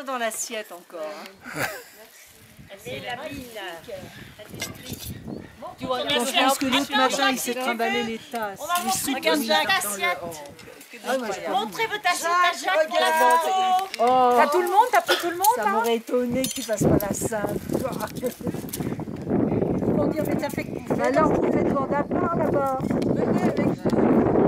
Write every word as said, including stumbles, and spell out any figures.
Dans l'assiette encore. Hein. Elle est la mine. Tu vois, Merci, je pense que alors, l'autre attends, machin, il si s'est tu trimballé veux, les tasses. on va Les montrer soupes regarde mises Jacques. dans le- Assiette. oh, Ah, moi, j'ai pas Montrez votre assiette à Jacques, Jacques pour la regarde. photo. Oh, T'as tout le monde? T'as pris tout le monde ça là? m'aurait étonné que tu fasses pas la sainte. Ils vont dire, mais t'as fait que Alors, vous faites bande à part là-bas. venez avec nous.